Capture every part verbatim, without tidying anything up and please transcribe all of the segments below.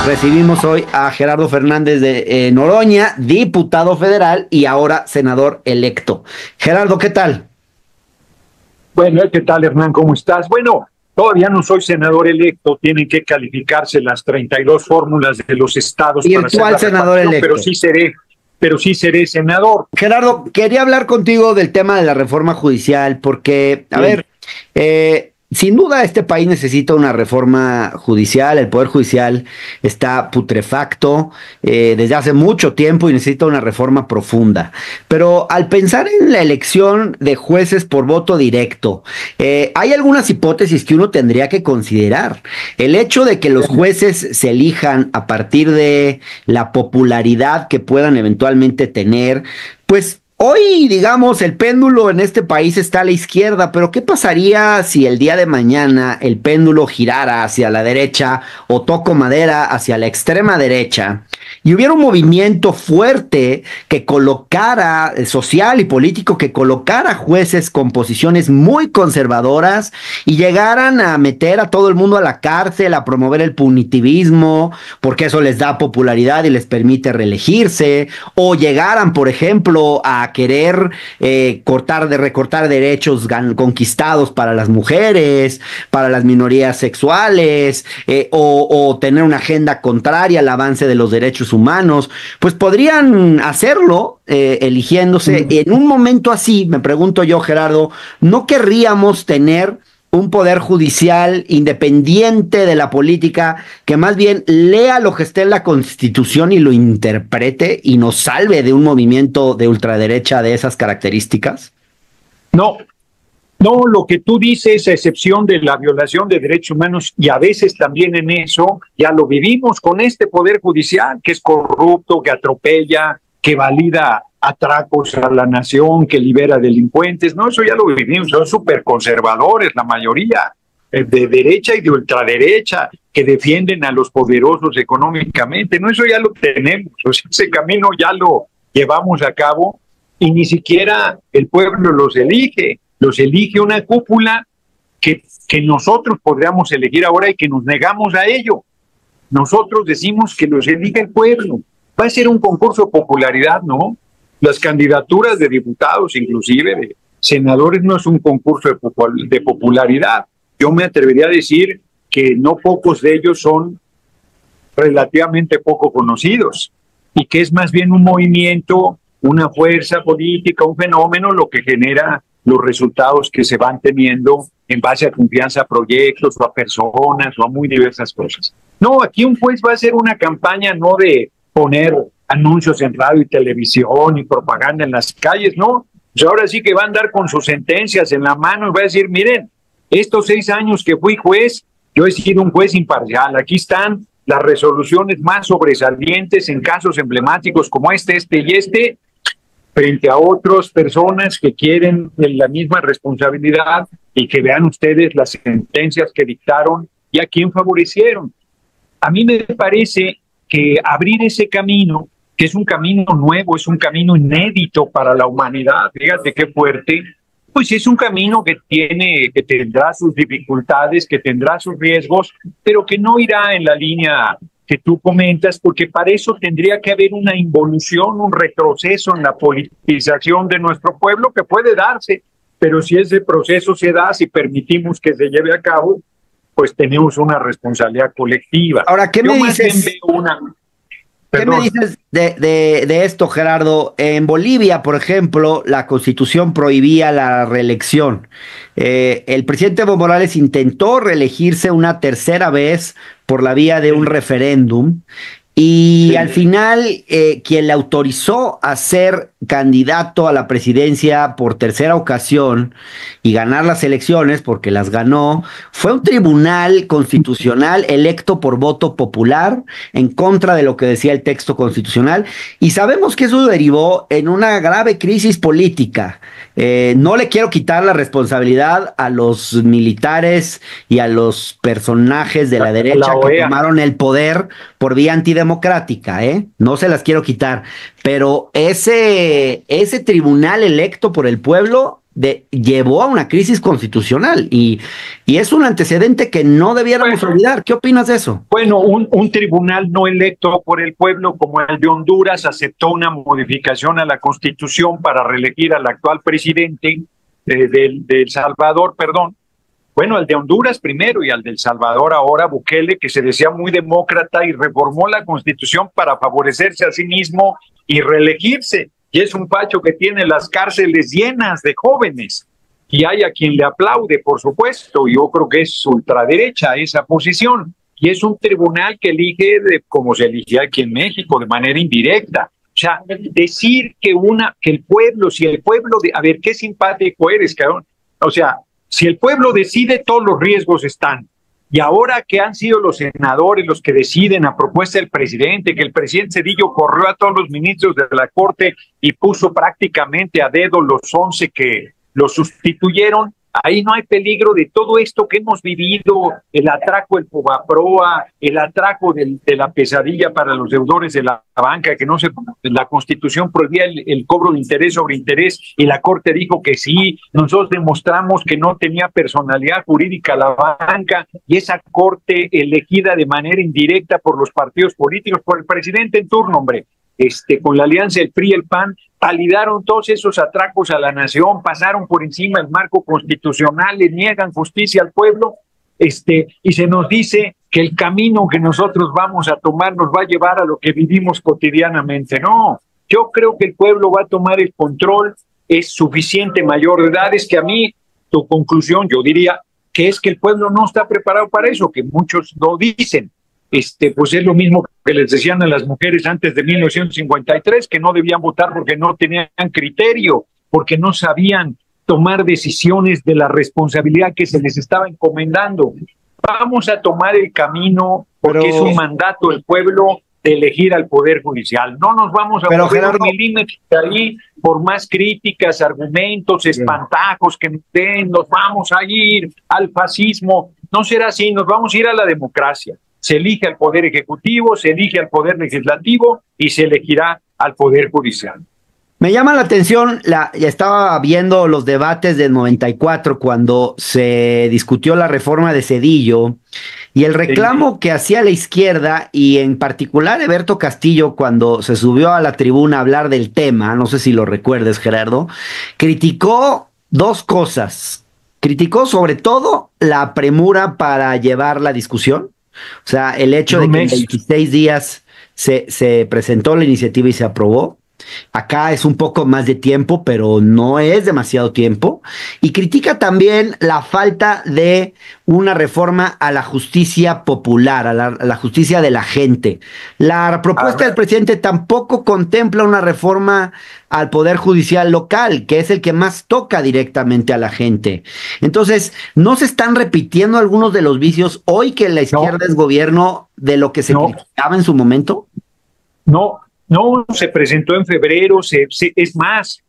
Recibimos hoy a Gerardo Fernández de eh, Noroña, diputado federal y ahora senador electo. Gerardo, ¿qué tal? Bueno, ¿qué tal, Hernán? ¿Cómo estás? Bueno, todavía no soy senador electo, tienen que calificarse las treinta y dos fórmulas de los estados para ser la senador electo. Pero sí seré, pero sí seré senador. Gerardo, quería hablar contigo del tema de la reforma judicial, porque, a sí. ver, eh, sin duda este país necesita una reforma judicial, el Poder Judicial está putrefacto eh, desde hace mucho tiempo y necesita una reforma profunda. Pero al pensar en la elección de jueces por voto directo, eh, hay algunas hipótesis que uno tendría que considerar. El hecho de que los jueces se elijan a partir de la popularidad que puedan eventualmente tener, pues hoy, digamos, el péndulo en este país está a la izquierda, pero ¿qué pasaría si el día de mañana el péndulo girara hacia la derecha o toco madera hacia la extrema derecha y hubiera un movimiento fuerte que colocara, social y político, que colocara jueces con posiciones muy conservadoras y llegaran a meter a todo el mundo a la cárcel, a promover el punitivismo, porque eso les da popularidad y les permite reelegirse, o llegaran, por ejemplo, a querer eh, cortar de recortar derechos conquistados para las mujeres, para las minorías sexuales, eh, o, o tener una agenda contraria al avance de los derechos humanos, pues podrían hacerlo eh, eligiéndose. Mm. En un momento así, me pregunto yo, Gerardo, ¿no querríamos tener un poder judicial independiente de la política que más bien lea lo que esté en la Constitución y lo interprete y nos salve de un movimiento de ultraderecha de esas características? No, no, lo que tú dices, a excepción de la violación de derechos humanos, y a veces también en eso, ya lo vivimos con este poder judicial que es corrupto, que atropella, que valida atracos a la nación, que libera delincuentes. No, eso ya lo vivimos, son súper conservadores la mayoría, de derecha y de ultraderecha, que defienden a los poderosos económicamente. No, eso ya lo tenemos, o sea, ese camino ya lo llevamos a cabo y ni siquiera el pueblo los elige, los elige una cúpula que, que nosotros podríamos elegir ahora y que nos negamos a ello. Nosotros decimos que los elige el pueblo. Va a ser un concurso de popularidad, ¿no? Las candidaturas de diputados, inclusive de senadores, no es un concurso de, popul de popularidad. Yo me atrevería a decir que no pocos de ellos son relativamente poco conocidos y que es más bien un movimiento, una fuerza política, un fenómeno, lo que genera los resultados que se van teniendo en base a confianza a proyectos o a personas o a muy diversas cosas. No, aquí un juez va a hacer una campaña no de poner anuncios en radio y televisión y propaganda en las calles, no. Pues ahora sí que va a andar con sus sentencias en la mano y va a decir, miren, estos seis años que fui juez, yo he sido un juez imparcial. Aquí están las resoluciones más sobresalientes en casos emblemáticos como este, este y este, frente a otras personas que quieren la misma responsabilidad y que vean ustedes las sentencias que dictaron y a quién favorecieron. A mí me parece que abrir ese camino, que es un camino nuevo, es un camino inédito para la humanidad, fíjate qué fuerte, pues es un camino que tiene, que tendrá sus dificultades, que tendrá sus riesgos, pero que no irá en la línea que tú comentas, porque para eso tendría que haber una involución, un retroceso en la politización de nuestro pueblo que puede darse, pero si ese proceso se da, si permitimos que se lleve a cabo, pues tenemos una responsabilidad colectiva. Ahora, ¿qué me Yo dices? Veo una... ¿Qué me dices de, de, de esto, Gerardo? En Bolivia, por ejemplo, la Constitución prohibía la reelección. Eh, el presidente Evo Morales intentó reelegirse una tercera vez por la vía de un referéndum. Y sí. Al final, eh, quien le autorizó a ser candidato a la presidencia por tercera ocasión y ganar las elecciones, porque las ganó, fue un tribunal constitucional electo por voto popular en contra de lo que decía el texto constitucional. Y sabemos que eso derivó en una grave crisis política. Eh, no le quiero quitar la responsabilidad a los militares y a los personajes de la derecha que tomaron el poder por vía antidemocrática, ¿eh? No se las quiero quitar, pero ese, ese tribunal electo por el pueblo de, llevó a una crisis constitucional y, y es un antecedente que no debiéramos Bueno, olvidar. ¿Qué opinas de eso? Bueno, un, un tribunal no electo por el pueblo como el de Honduras aceptó una modificación a la Constitución para reelegir al actual presidente eh, del de El Salvador, perdón. Bueno, al de Honduras primero y al de El Salvador ahora, Bukele, que se decía muy demócrata y reformó la Constitución para favorecerse a sí mismo y reelegirse. Y es un facho que tiene las cárceles llenas de jóvenes. Y hay a quien le aplaude, por supuesto. Yo creo que es ultraderecha esa posición. Y es un tribunal que elige de, como se elige aquí en México, de manera indirecta. O sea, decir que una, que el pueblo, si el pueblo, de, a ver, qué simpático eres, cabrón. O sea, si el pueblo decide, todos los riesgos están. Y ahora que han sido los senadores los que deciden a propuesta del presidente, que el presidente Cedillo corrió a todos los ministros de la Corte y puso prácticamente a dedo los once que lo sustituyeron, ahí no hay peligro de todo esto que hemos vivido, el atraco del Fobaproa, el atraco del, de la pesadilla para los deudores de la banca, que no se, la Constitución prohibía el, el cobro de interés sobre interés y la Corte dijo que sí, nosotros demostramos que no tenía personalidad jurídica la banca y esa Corte elegida de manera indirecta por los partidos políticos, por el presidente en turno, hombre, este, con la alianza del P R I y el P A N, validaron todos esos atracos a la nación, pasaron por encima del marco constitucional, le niegan justicia al pueblo, este, y se nos dice que el camino que nosotros vamos a tomar nos va a llevar a lo que vivimos cotidianamente. No, yo creo que el pueblo va a tomar el control, es suficiente mayor de edad, es que a mí, tu conclusión, yo diría que es que el pueblo no está preparado para eso, que muchos lo dicen. Este, pues es lo mismo que les decían a las mujeres antes de mil novecientos cincuenta y tres, que no debían votar porque no tenían criterio, porque no sabían tomar decisiones de la responsabilidad que se les estaba encomendando. Vamos a tomar el camino porque Pero... es un mandato del pueblo de elegir al Poder Judicial. No nos vamos a Pero, mover Gerardo... un milímetro de ahí por más críticas, argumentos, espantajos que den, nos vamos a ir al fascismo. No será así, nos vamos a ir a la democracia. Se elige al Poder Ejecutivo, se elige al Poder Legislativo y se elegirá al Poder Judicial. Me llama la atención, la, ya estaba viendo los debates del noventa y cuatro cuando se discutió la reforma de Zedillo y el reclamo sí. que hacía la izquierda y en particular Eberto Castillo cuando se subió a la tribuna a hablar del tema, no sé si lo recuerdes, Gerardo, criticó dos cosas. Criticó sobre todo la premura para llevar la discusión. O sea, el hecho no de que en veintiséis días se, se presentó la iniciativa y se aprobó. Acá es un poco más de tiempo, pero no es demasiado tiempo. Y critica también la falta de una reforma a la justicia popular, a la, a la justicia de la gente. La propuesta del presidente tampoco contempla una reforma al Poder Judicial local, que es el que más toca directamente a la gente. Entonces, ¿no se están repitiendo algunos de los vicios hoy que la izquierda no. es gobierno de lo que se no. criticaba en su momento? No. No, se presentó en febrero, se, se, es más,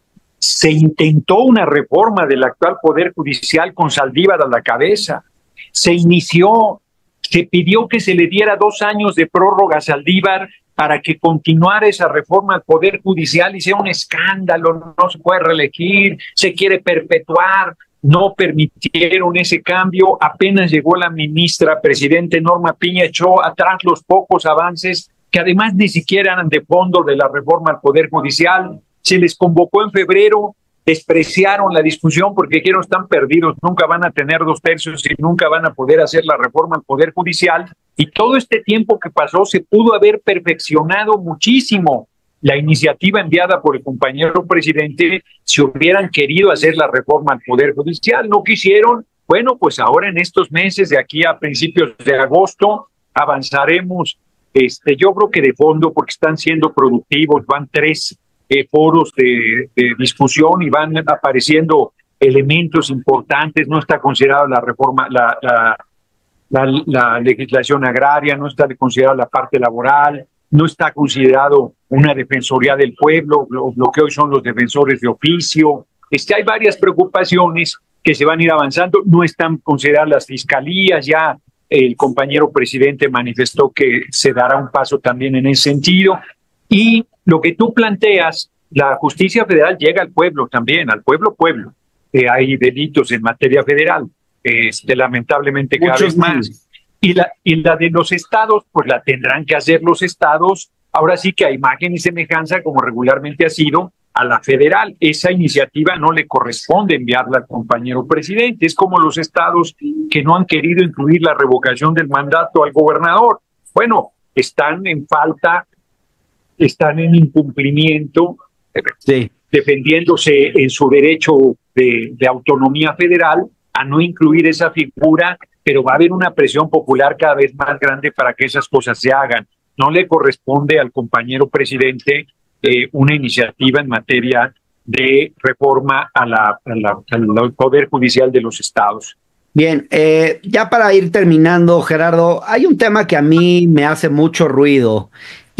se intentó una reforma del actual Poder Judicial con Saldívar a la cabeza, se inició, se pidió que se le diera dos años de prórroga a Saldívar para que continuara esa reforma al Poder Judicial y sea un escándalo, no se puede reelegir, se quiere perpetuar, no permitieron ese cambio, apenas llegó la ministra presidente Norma Piña, echó atrás los pocos avances que además ni siquiera eran de fondo de la reforma al Poder Judicial, se les convocó en febrero, despreciaron la discusión porque quiero están perdidos, nunca van a tener dos tercios y nunca van a poder hacer la reforma al Poder Judicial, y todo este tiempo que pasó se pudo haber perfeccionado muchísimo la iniciativa enviada por el compañero presidente si hubieran querido hacer la reforma al Poder Judicial, no quisieron. Bueno, pues ahora en estos meses, de aquí a principios de agosto, avanzaremos. Este, yo creo que de fondo, porque están siendo productivos, van tres eh, foros de, de discusión y van apareciendo elementos importantes. No está considerada la reforma, la, la, la, la legislación agraria, no está considerada la parte laboral, no está considerado una defensoría del pueblo, lo, lo que hoy son los defensores de oficio. Este, hay varias preocupaciones que se van a ir avanzando, no están consideradas las fiscalías, ya el compañero presidente manifestó que se dará un paso también en ese sentido. Y lo que tú planteas la justicia federal llega al pueblo también, al pueblo pueblo. Eh, hay delitos en materia federal, este, lamentablemente cada Muchos vez más. Y la, y la de los estados, pues la tendrán que hacer los estados, ahora sí que a imagen y semejanza, como regularmente ha sido, a la federal. Esa iniciativa no le corresponde enviarla al compañero presidente. Es como los estados que no han querido incluir la revocación del mandato al gobernador. Bueno, están en falta, están en incumplimiento, sí, defendiéndose en su derecho de, de autonomía federal a no incluir esa figura, pero va a haber una presión popular cada vez más grande para que esas cosas se hagan. No le corresponde al compañero presidente eh, una iniciativa en materia de reforma a la, a la, al Poder Judicial de los estados. Bien, eh, ya para ir terminando, Gerardo, hay un tema que a mí me hace mucho ruido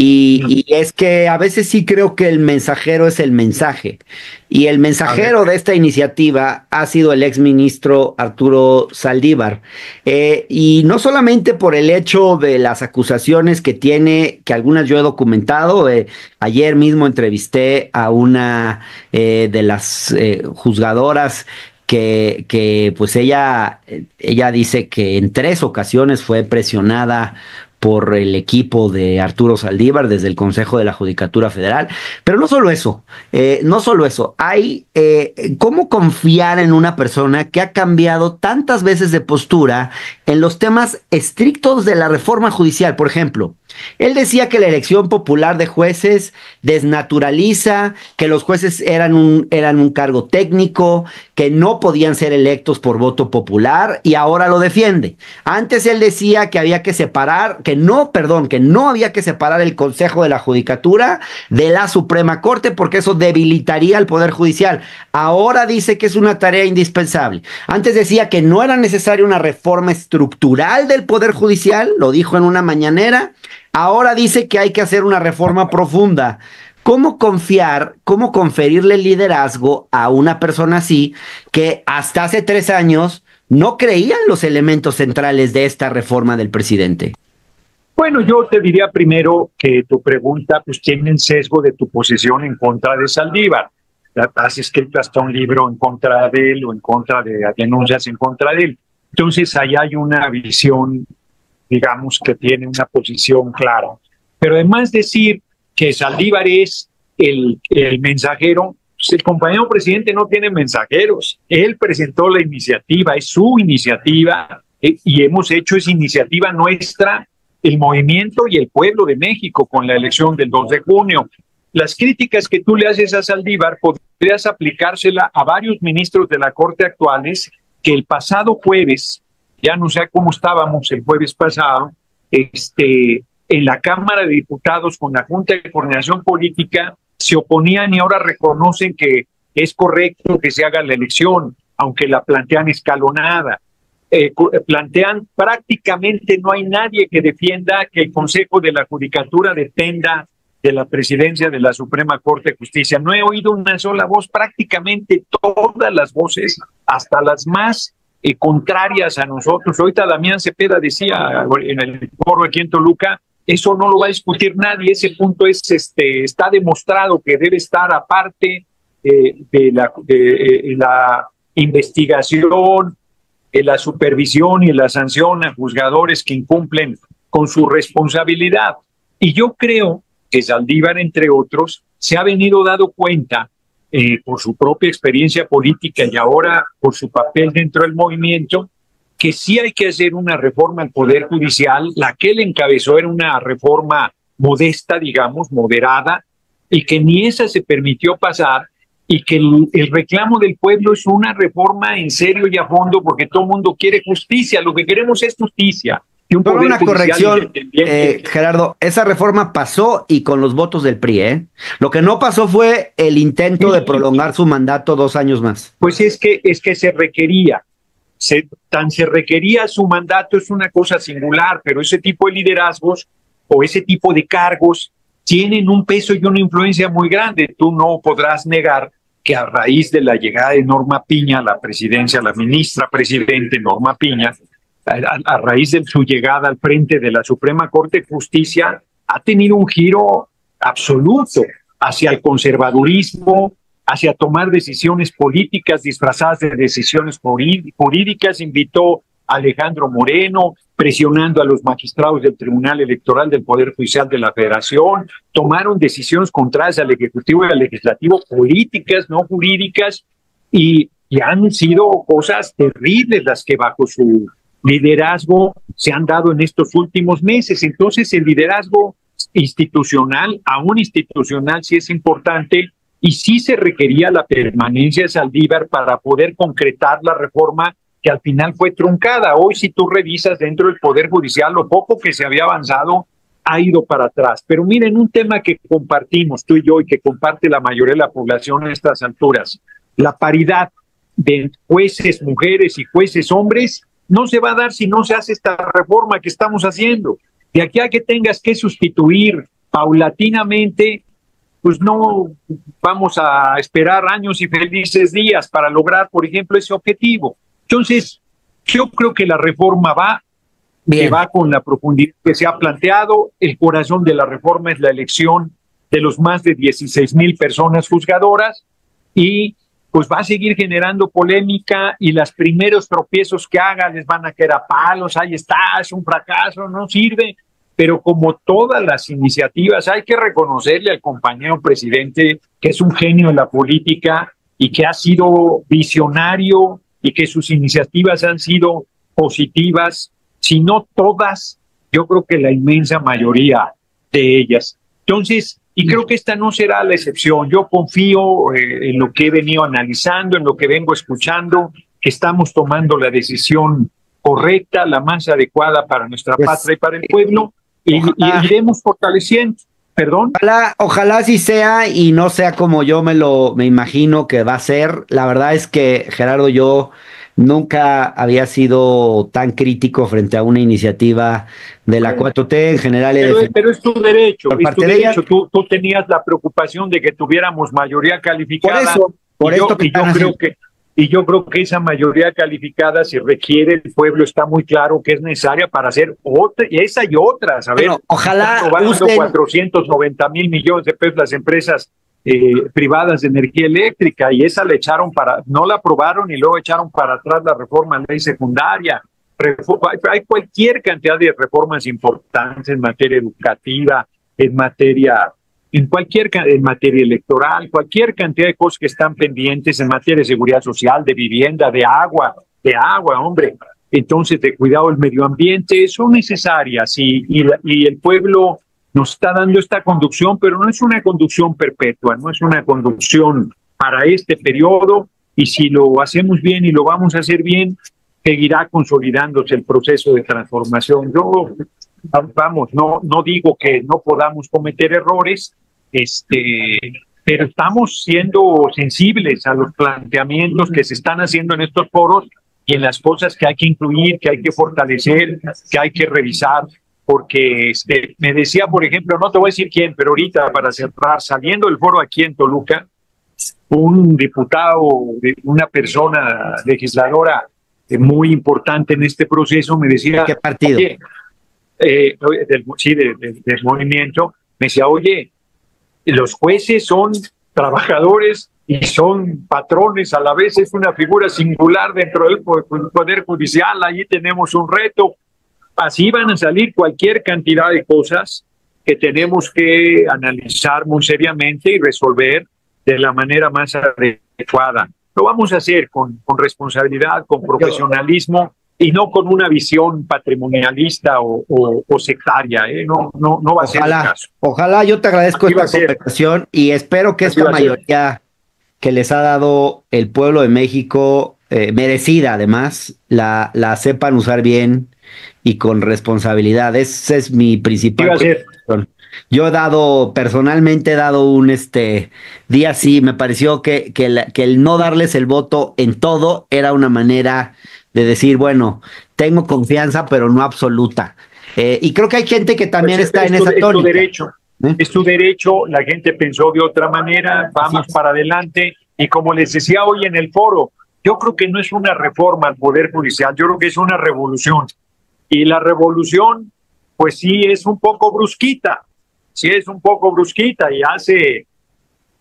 y, y es que a veces sí creo que el mensajero es el mensaje y el mensajero de esta iniciativa ha sido el exministro Arturo Saldívar eh, y no solamente por el hecho de las acusaciones que tiene, que algunas yo he documentado, eh, ayer mismo entrevisté a una eh, de las eh, juzgadoras que, que pues ella, ella dice que en tres ocasiones fue presionada por el equipo de Arturo Saldívar desde el Consejo de la Judicatura Federal. Pero no solo eso, eh, no solo eso, hay eh, cómo confiar en una persona que ha cambiado tantas veces de postura en los temas estrictos de la reforma judicial. Por ejemplo, él decía que la elección popular de jueces desnaturaliza, que los jueces eran un, eran un cargo técnico, que no podían ser electos por voto popular y ahora lo defiende. Antes él decía que había que separar, que no, perdón, que no había que separar el Consejo de la Judicatura de la Suprema Corte porque eso debilitaría al Poder Judicial. Ahora dice que es una tarea indispensable. Antes decía que no era necesaria una reforma estructural del Poder Judicial, lo dijo en una mañanera. Ahora dice que hay que hacer una reforma profunda. ¿Cómo confiar, cómo conferirle liderazgo a una persona así que hasta hace tres años no creía en los elementos centrales de esta reforma del presidente? Bueno, yo te diría primero que tu pregunta pues tiene el sesgo de tu posición en contra de Saldívar. Has escrito hasta un libro en contra de él o en contra de denuncias en contra de él. Entonces ahí hay una visión, digamos, que tiene una posición clara. Pero además decir que Saldívar es el, el mensajero, pues el compañero presidente no tiene mensajeros. Él presentó la iniciativa, es su iniciativa, eh, y hemos hecho esa iniciativa nuestra, el movimiento y el pueblo de México con la elección del dos de junio. Las críticas que tú le haces a Saldívar podrías aplicársela a varios ministros de la Corte actuales que el pasado jueves, ya no sé cómo estábamos el jueves pasado, este, en la Cámara de Diputados con la Junta de Coordinación Política se oponían y ahora reconocen que es correcto que se haga la elección, aunque la plantean escalonada. Eh, plantean prácticamente no hay nadie que defienda que el Consejo de la Judicatura dependa de la presidencia de la Suprema Corte de Justicia. No he oído una sola voz, prácticamente todas las voces, hasta las más eh, contrarias a nosotros. Ahorita Damián Cepeda decía en el foro aquí en Toluca, eso no lo va a discutir nadie, ese punto es, este, está demostrado que debe estar aparte eh, de, la, de eh, la investigación, de la supervisión y la sanción a juzgadores que incumplen con su responsabilidad. Y yo creo que Saldívar, entre otros, se ha venido dando cuenta eh, por su propia experiencia política y ahora por su papel dentro del movimiento, que sí hay que hacer una reforma al Poder Judicial. La que él encabezó era una reforma modesta, digamos, moderada, y que ni esa se permitió pasar, y que el, el reclamo del pueblo es una reforma en serio y a fondo, porque todo el mundo quiere justicia. Lo que queremos es justicia. Y un Por una corrección, eh, Gerardo, esa reforma pasó y con los votos del P R I, ¿eh? Lo que no pasó fue el intento de prolongar su mandato dos años más. Pues es que, es que se requería, se, tan se requería su mandato, es una cosa singular, pero ese tipo de liderazgos o ese tipo de cargos tienen un peso y una influencia muy grande. Tú no podrás negar que a raíz de la llegada de Norma Piña a la presidencia, la ministra presidente Norma Piña, a, a raíz de su llegada al frente de la Suprema Corte de Justicia, ha tenido un giro absoluto. hacia el conservadurismo, hacia tomar decisiones políticas disfrazadas de decisiones jurídicas. Invitó a Alejandro Moreno, presionando a los magistrados del Tribunal Electoral del Poder Judicial de la Federación. Tomaron decisiones contrarias al Ejecutivo y al Legislativo, políticas, no jurídicas, y, y han sido cosas terribles las que bajo su liderazgo se han dado en estos últimos meses. Entonces el liderazgo institucional, aún institucional, sí es importante, y sí se requería la permanencia de Saldívar para poder concretar la reforma que al final fue truncada. Hoy, si tú revisas dentro del Poder Judicial, lo poco que se había avanzado ha ido para atrás. Pero miren, un tema que compartimos tú y yo y que comparte la mayoría de la población a estas alturas, la paridad de jueces mujeres y jueces hombres no se va a dar si no se hace esta reforma que estamos haciendo. De aquí a que tengas que sustituir paulatinamente, pues no vamos a esperar años y felices días para lograr, por ejemplo, ese objetivo. Entonces, yo creo que la reforma va, Bien. que va con la profundidad que se ha planteado. El corazón de la reforma es la elección de los más de dieciséis mil personas juzgadoras, y pues va a seguir generando polémica, y los primeros tropiezos que haga les van a caer a palos. Ahí está, es un fracaso, no sirve. Pero como todas las iniciativas, hay que reconocerle al compañero presidente que es un genio en la política y que ha sido visionario y que sus iniciativas han sido positivas, si no todas, yo creo que la inmensa mayoría de ellas. Entonces, y creo que esta no será la excepción. Yo confío eh, en lo que he venido analizando, en lo que vengo escuchando, que estamos tomando la decisión correcta, la más adecuada para nuestra pues, patria y para el pueblo, y, y iremos fortaleciendo. Perdón. Ojalá, ojalá así sea y no sea como yo me lo me imagino que va a ser. La verdad es que, Gerardo, yo nunca había sido tan crítico frente a una iniciativa de la cuatro T en general. Pero, pero es tu derecho, es tu derecho. Tú, tú tenías la preocupación de que tuviéramos mayoría calificada. Por eso, por y esto yo, que y yo creo que Y yo creo que esa mayoría calificada se requiere, el pueblo está muy claro que es necesaria para hacer otra, y esa y otras. A ver, bueno, ojalá usen cuatrocientos noventa mil millones de pesos las empresas eh, privadas de energía eléctrica, y esa la echaron para, no la aprobaron y luego echaron para atrás la reforma en ley secundaria. Reforma, hay cualquier cantidad de reformas importantes en materia educativa, en materia en cualquier en materia electoral, cualquier cantidad de cosas que están pendientes en materia de seguridad social, de vivienda, de agua, de agua, hombre. Entonces, de cuidado del medio ambiente, son necesarias, y, y, la, y el pueblo nos está dando esta conducción, pero no es una conducción perpetua, no es una conducción para este periodo, y si lo hacemos bien y lo vamos a hacer bien, seguirá consolidándose el proceso de transformación. Yo, vamos, no, no digo que no podamos cometer errores, este, pero estamos siendo sensibles a los planteamientos que se están haciendo en estos foros y en las cosas que hay que incluir, que hay que fortalecer, que hay que revisar, porque este, me decía, por ejemplo, no te voy a decir quién, pero ahorita para cerrar, saliendo del foro aquí en Toluca, un diputado, una persona legisladora muy importante en este proceso, me decía... ¿Qué partido? Oye, eh, del, sí, de, de, del movimiento, me decía, oye, los jueces son trabajadores y son patrones, a la vez es una figura singular dentro del Poder Judicial, allí tenemos un reto. Así van a salir cualquier cantidad de cosas que tenemos que analizar muy seriamente y resolver de la manera más adecuada. Lo vamos a hacer con, con responsabilidad, con profesionalismo y no con una visión patrimonialista o, o, o sectaria. ¿eh? No, no, no va a ser el caso. Ojalá, yo te agradezco Así esta conversación y espero que Así esta mayoría que les ha dado el pueblo de México, eh, merecida además, la, la sepan usar bien y con responsabilidad. Esa es mi principal preocupación. Yo he dado, personalmente he dado un este día sí, me pareció que, que, la, que el no darles el voto en todo era una manera de decir, bueno, tengo confianza, pero no absoluta. Eh, y creo que hay gente que también pues está es, en es esa tónica. Es tu derecho, ¿Eh? es tu derecho, la gente pensó de otra manera, vamos sí. para adelante, y como les decía hoy en el foro, yo creo que no es una reforma al Poder Judicial, yo creo que es una revolución, y la revolución, pues sí, es un poco brusquita, sí es un poco brusquita, y hace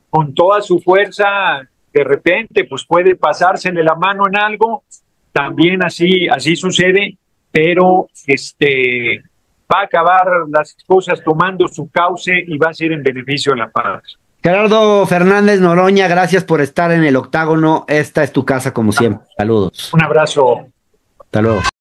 con toda su fuerza, de repente, pues puede pasársele la mano en algo, también así, así sucede, pero este va a acabar las cosas tomando su cauce y va a ser en beneficio de la paz. Gerardo Fernández Noroña, gracias por estar en el octágono. Esta es tu casa como siempre. Saludos. Un abrazo. Hasta luego.